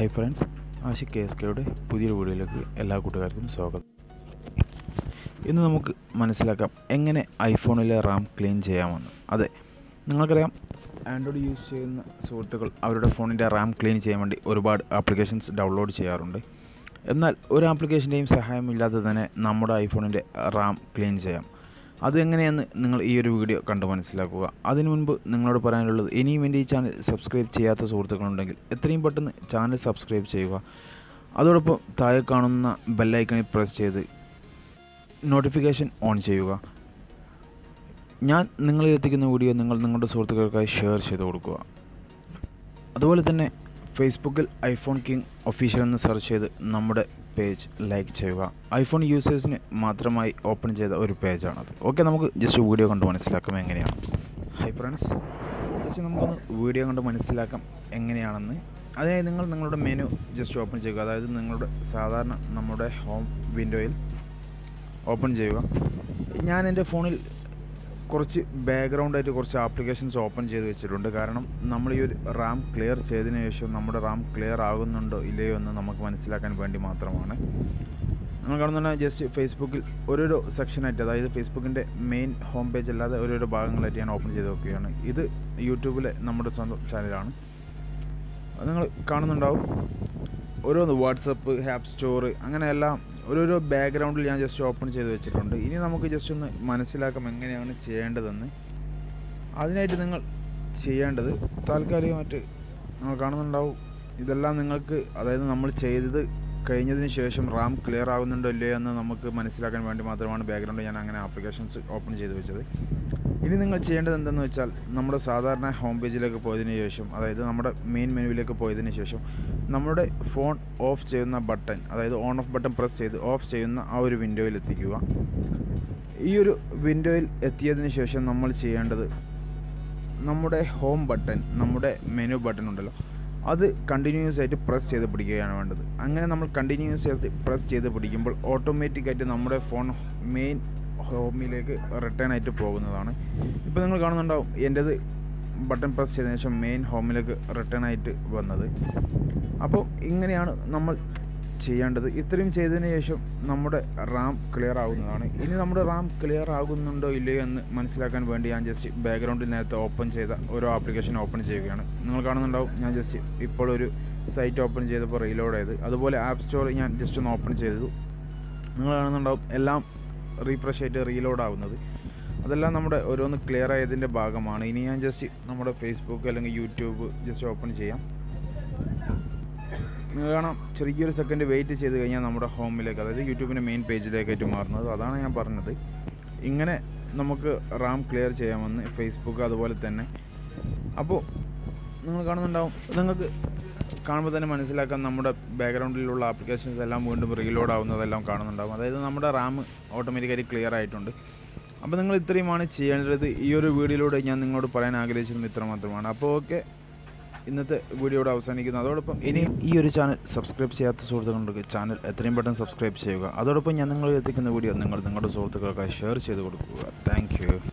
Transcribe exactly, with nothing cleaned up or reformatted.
Hi friends, Ashik K S കെയുടെ പുതിയൊരു വീഡിയോയിലേക്ക് എല്ലാ കൂട്ടുകാർക്കും സ്വാഗതം. ഇന്ന് നമുക്ക് മനസ്സിലാക്കാം എങ്ങനെ ഐഫോണിലെ റാം ക്ലീൻ ചെയ്യാമെന്ന്. അതെ, നിങ്ങൾക്കറിയാം, ആൻഡ്രോയിഡ് യൂസ് ചെയ്യുന്ന സുഹൃത്തുക്കൾ അവരുടെ ഫോണിൻ്റെ റാം ക്ലീൻ ചെയ്യാൻ വേണ്ടി ഒരുപാട് ആപ്ലിക്കേഷൻസ് ഡൗൺലോഡ് ചെയ്യാറുണ്ട്. എന്നാൽ ഒരു ആപ്ലിക്കേഷൻ്റെയും സഹായമില്ലാതെ തന്നെ നമ്മുടെ ഐഫോണിൻ്റെ റാം ക്ലീൻ ചെയ്യാം. അതെങ്ങനെയെന്ന് നിങ്ങൾ ഈ ഒരു വീഡിയോ കണ്ട് മനസ്സിലാക്കുക. അതിനു മുൻപ് നിങ്ങളോട് പറയാനുള്ളത്, ഇനിയും എൻ്റെ ഈ ചാനൽ സബ്സ്ക്രൈബ് ചെയ്യാത്ത സുഹൃത്തുക്കളുണ്ടെങ്കിൽ എത്രയും പെട്ടെന്ന് ചാനൽ സബ്സ്ക്രൈബ് ചെയ്യുക. അതോടൊപ്പം താഴെ കാണുന്ന ബെല്ലൈക്കണിൽ പ്രസ് ചെയ്ത് നോട്ടിഫിക്കേഷൻ ഓൺ ചെയ്യുക. ഞാൻ നിങ്ങളിൽ എത്തിക്കുന്ന വീഡിയോ നിങ്ങൾ നിങ്ങളുടെ സുഹൃത്തുക്കൾക്കായി ഷെയർ ചെയ്ത് കൊടുക്കുക. അതുപോലെ തന്നെ ഫേസ്ബുക്കിൽ ഐഫോൺ കിങ് ഒഫീഷ്യൽ എന്ന് സെർച്ച് ചെയ്ത് നമ്മുടെ പേജ് ലൈക്ക് ചെയ്യുക. ഐഫോൺ യൂസേഴ്സിന് മാത്രമായി ഓപ്പൺ ചെയ്ത ഒരു പേജാണത്. ഓക്കെ, നമുക്ക് ജസ്റ്റ് വീഡിയോ കണ്ട് മനസ്സിലാക്കാം എങ്ങനെയാണ്. ഹൈ ഫ്രണ്ട്സ്, ജസ്റ്റ് നമുക്കൊന്ന് വീഡിയോ കണ്ട് മനസ്സിലാക്കാം എങ്ങനെയാണെന്ന്. അതായത് നിങ്ങൾ നിങ്ങളുടെ മെനു ജസ്റ്റ് ഓപ്പൺ ചെയ്യുക. അതായത് നിങ്ങളുടെ സാധാരണ നമ്മുടെ ഹോം വിൻഡോയിൽ ഓപ്പൺ ചെയ്യുക. ഞാൻ എൻ്റെ ഫോണിൽ കുറച്ച് ബാക്ക്ഗ്രൗണ്ടായിട്ട് കുറച്ച് ആപ്ലിക്കേഷൻസ് ഓപ്പൺ ചെയ്ത് വെച്ചിട്ടുണ്ട്. കാരണം നമ്മൾ ഈ ഒരു റാം ക്ലിയർ ചെയ്തതിന് ശേഷം നമ്മുടെ റാം ക്ലിയർ ആകുന്നുണ്ടോ ഇല്ലയോ എന്ന് നമുക്ക് മനസ്സിലാക്കാൻ വേണ്ടി മാത്രമാണ്. നമ്മൾ കാണുന്ന ജസ്റ്റ് ഫേസ്ബുക്കിൽ ഓരോരോ സെക്ഷനായിട്ട്, അതായത് ഫേസ്ബുക്കിൻ്റെ മെയിൻ ഹോം പേജ് അല്ലാതെ ഓരോരോ ഭാഗങ്ങളായിട്ട് ഞാൻ ഓപ്പൺ ചെയ്ത് നോക്കുകയാണ്. ഇത് യൂട്യൂബിലെ നമ്മുടെ സ്വന്തം ചാനലാണ്. അത് നിങ്ങൾ കാണുന്നുണ്ടാവും. ഓരോന്ന് വാട്സപ്പ്, ആപ്പ് സ്റ്റോർ, അങ്ങനെ എല്ലാം ഓരോരോ ബാക്ക്ഗ്രൗണ്ടിൽ ഞാൻ ജസ്റ്റ് ഓപ്പൺ ചെയ്ത് വെച്ചിട്ടുണ്ട്. ഇനി നമുക്ക് ജസ്റ്റ് ഒന്ന് മനസ്സിലാക്കാം എങ്ങനെയാണ് ചെയ്യേണ്ടതെന്ന്. അതിനായിട്ട് നിങ്ങൾ ചെയ്യേണ്ടത്, താൽക്കാലികമായിട്ട് നിങ്ങൾ കാണുന്നുണ്ടാവും, ഇതെല്ലാം നിങ്ങൾക്ക്, അതായത് നമ്മൾ ചെയ്തത് കഴിഞ്ഞതിന് ശേഷം റാം ക്ലിയർ ആകുന്നുണ്ടോ ഇല്ലയോ എന്ന് നമുക്ക് മനസ്സിലാക്കാൻ വേണ്ടി മാത്രമാണ് ബാക്ക്ഗ്രൗണ്ട് ഞാൻ അങ്ങനെ ആപ്ലിക്കേഷൻസ് ഓപ്പൺ ചെയ്ത് വെച്ചത്. ഇനി നിങ്ങൾ ചെയ്യേണ്ടത് എന്തെന്ന് വെച്ചാൽ, നമ്മുടെ സാധാരണ ഹോം പേജിലേക്ക് പോയതിന് ശേഷം, അതായത് നമ്മുടെ മെയിൻ മെനുവിലേക്ക് പോയതിന് ശേഷം നമ്മുടെ ഫോൺ ഓഫ് ചെയ്യുന്ന ബട്ടൺ, അതായത് ഓൺ ഓഫ് ബട്ടൺ പ്രസ് ചെയ്ത് ഓഫ് ചെയ്യുന്ന ആ ഒരു വിൻഡോയിൽ എത്തിക്കുക. ഈ ഒരു വിൻഡോയിൽ എത്തിയതിന് ശേഷം നമ്മൾ ചെയ്യേണ്ടത്, നമ്മുടെ ഹോം ബട്ടൺ, നമ്മുടെ മെനു ബട്ടൺ ഉണ്ടല്ലോ, അത് കണ്ടിന്യൂസ് ആയിട്ട് പ്രസ് ചെയ്ത് പിടിക്കുകയാണ് വേണ്ടത്. അങ്ങനെ നമ്മൾ കണ്ടിന്യൂസ് ആയിട്ട് പ്രസ് ചെയ്ത് പിടിക്കുമ്പോൾ ഓട്ടോമാറ്റിക്കായിട്ട് നമ്മുടെ ഫോൺ മെയിൻ ഹോമിലേക്ക് റിട്ടേൺ ആയിട്ട് പോകുന്നതാണ്. ഇപ്പോൾ നിങ്ങൾ കാണുന്നുണ്ടാവും, എൻ്റേത് ബട്ടൺ പ്രസ് ചെയ്തതിന് ശേഷം മെയിൻ ഹോമിലേക്ക് റിട്ടേൺ ആയിട്ട് വന്നത്. അപ്പോൾ ഇങ്ങനെയാണ് നമ്മൾ ചെയ്യേണ്ടത്. ഇത്രയും ചെയ്തതിന് ശേഷം നമ്മുടെ റാം ക്ലിയർ ആകുന്നതാണ്. ഇനി നമ്മുടെ റാം ക്ലിയർ ആകുന്നുണ്ടോ ഇല്ലയോ എന്ന് മനസ്സിലാക്കാൻ വേണ്ടി ഞാൻ ജസ്റ്റ് ബാക്ക്ഗ്രൗണ്ടിൽ നേരത്തെ ഓപ്പൺ ചെയ്ത ഓരോ ആപ്ലിക്കേഷൻ ഓപ്പൺ ചെയ്യുകയാണ്. നിങ്ങൾ കാണുന്നുണ്ടാവും, ഞാൻ ജസ്റ്റ് ഇപ്പോൾ ഒരു സൈറ്റ് ഓപ്പൺ ചെയ്തപ്പോൾ റീലോഡ് ചെയ്ത്, അതുപോലെ ആപ്പ് സ്റ്റോർ ഞാൻ ജസ്റ്റ് ഒന്ന് ഓപ്പൺ ചെയ്തു. നിങ്ങൾ കാണുന്നുണ്ടാവും എല്ലാം റീഫ്രഷ് ആയിട്ട് റീലോഡ് ആവുന്നത്. അതെല്ലാം നമ്മുടെ ഓരോന്ന് ക്ലിയർ ആയതിൻ്റെ ഭാഗമാണ്. ഇനി ഞാൻ ജസ്റ്റ് നമ്മുടെ ഫേസ്ബുക്ക് അല്ലെങ്കിൽ യൂട്യൂബ് ജസ്റ്റ് ഓപ്പൺ ചെയ്യാം. നിങ്ങൾ കാണാം, ചെറിയൊരു സെക്കൻഡ് വെയിറ്റ് ചെയ്ത് കഴിഞ്ഞാൽ നമ്മുടെ ഹോമിലേക്ക്, അതായത് യൂട്യൂബിൻ്റെ മെയിൻ പേജിലേക്കായിട്ട് മാറുന്നത്. അതാണ് ഞാൻ പറഞ്ഞത്, ഇങ്ങനെ നമുക്ക് റാം ക്ലിയർ ചെയ്യാമെന്ന് ഫേസ്ബുക്ക് അതുപോലെ തന്നെ. അപ്പോൾ നിങ്ങൾ കാണുന്നുണ്ടാവും, നിങ്ങൾക്ക് കാണുമ്പോൾ തന്നെ മനസ്സിലാക്കാൻ നമ്മുടെ ബാക്ക്ഗ്രൗണ്ടിലുള്ള ആപ്ലിക്കേഷൻസ് എല്ലാം വീണ്ടും റീലോഡ് ആവുന്നതെല്ലാം കാണുന്നുണ്ടാവും. അതായത് നമ്മുടെ റാം ഓട്ടോമാറ്റിക്കായി ക്ലിയർ ആയിട്ടുണ്ട്. അപ്പോൾ നിങ്ങൾ ഇത്രയുമാണ് ചെയ്യേണ്ടത്. ഈ ഒരു വീഡിയോയിലൂടെ ഞാൻ നിങ്ങളോട് പറയാൻ ആഗ്രഹിച്ചതും ഇത്ര മാത്രമാണ്. അപ്പോൾ ഓക്കെ, ഇന്നത്തെ വീഡിയോയുടെ അവസാനിക്കുന്നു. അതോടൊപ്പം ഇനിയും ഈ ഒരു ചാനൽ സബ്സ്ക്രൈബ് ചെയ്യാത്ത സുഹൃത്തുക്കളുണ്ടെങ്കിൽ ചാനൽ എത്രയും പെട്ടെന്ന് സബ്സ്ക്രൈബ് ചെയ്യുക. അതോടൊപ്പം ഞാൻ നിങ്ങളിൽ എത്തിക്കുന്ന വീഡിയോ നിങ്ങൾ നിങ്ങളുടെ സുഹൃത്തുക്കൾക്കായി ഷെയർ ചെയ്ത് കൊടുക്കുക. താങ്ക്